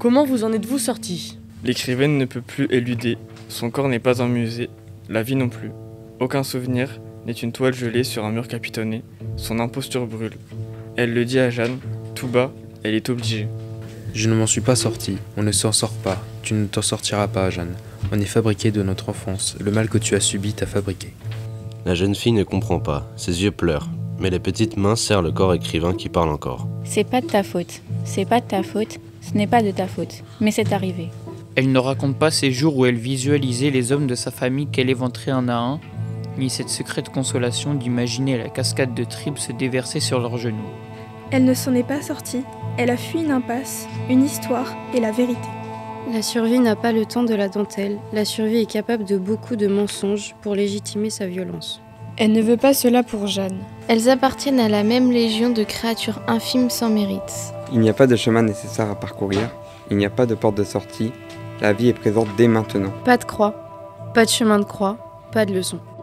Comment vous en êtes-vous sorti? L'écrivaine ne peut plus éluder. Son corps n'est pas un musée, la vie non plus. Aucun souvenir n'est une toile gelée sur un mur capitonné. Son imposture brûle. Elle le dit à Jeanne, tout bas, elle est obligée. Je ne m'en suis pas sorti, on ne s'en sort pas. Tu ne t'en sortiras pas, Jeanne. On est fabriqué de notre enfance. Le mal que tu as subi t'a fabriqué. La jeune fille ne comprend pas. Ses yeux pleurent. Mais les petites mains serrent le corps écrivain qui parle encore. C'est pas de ta faute. C'est pas de ta faute. Ce n'est pas de ta faute. Mais c'est arrivé. Elle ne raconte pas ces jours où elle visualisait les hommes de sa famille qu'elle éventrait un à un, ni cette secrète consolation d'imaginer la cascade de tripes se déverser sur leurs genoux. Elle ne s'en est pas sortie. Elle a fui une impasse, une histoire et la vérité. La survie n'a pas le temps de la dentelle. La survie est capable de beaucoup de mensonges pour légitimer sa violence. Elle ne veut pas cela pour Jeanne. Elles appartiennent à la même légion de créatures infimes sans mérite. Il n'y a pas de chemin nécessaire à parcourir. Il n'y a pas de porte de sortie. La vie est présente dès maintenant. Pas de croix, pas de chemin de croix, pas de leçon.